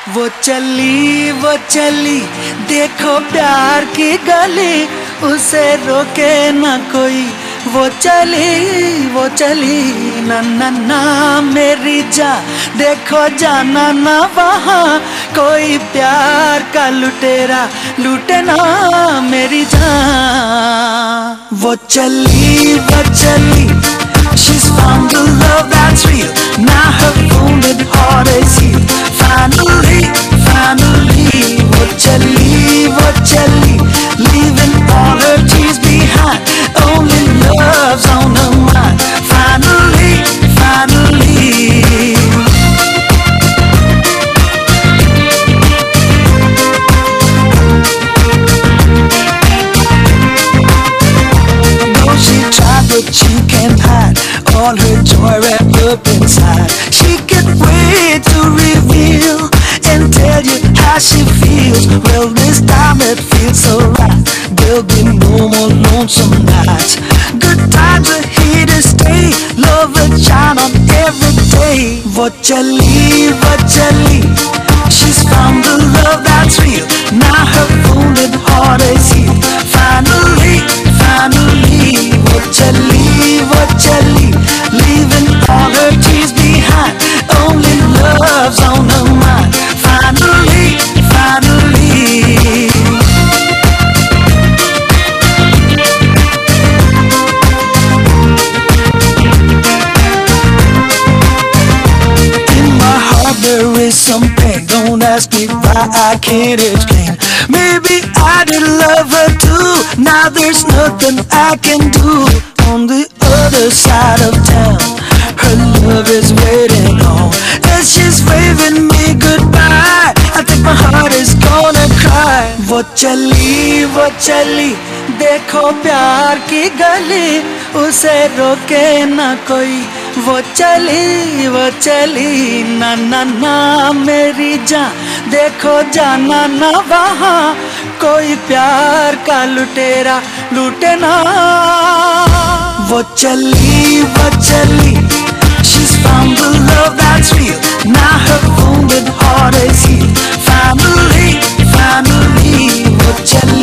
वो चली देखो प्यार की गली, उसे रोके ना कोई। वो चली ना ना ना मेरी जा, देखो जाना ना वहाँ कोई प्यार का लुटेरा लूटे ना मेरी जान। वो चली she's found the love that's real, now her wounded heart is healed. Finally वो चली leaving all her tears behind, only love's on her mind. Finally though she tried but she can't hide all her joy wrapped up inside. She can't wait to reveal and tell you how she feels. Well, this time it feels so right. There'll be no more lonesome nights. Good times are here to stay. Love will shine on every day. वो चली she's found the love that's real, now her wounded heart is healed. Finally वो चली leaving all her tears behind, only love's on her mind. Finally in my heart there is some pain. Don't ask me why, I can't explain. Maybe I did love her too, now there's nothing I can do. On the other side of town, her love is waiting on, and she's waving me goodbye. I think my heart is gonna cry. वो चली देखो प्यार की गली, उसे रोके ना कोई। वो चली ना ना ना मेरी जान, देखो जाना ना वहाँ कोई प्यार का लुटेरा लूटे ना। वो चली she's found the love that's real, now her wounded heart is healed. Finally वो चली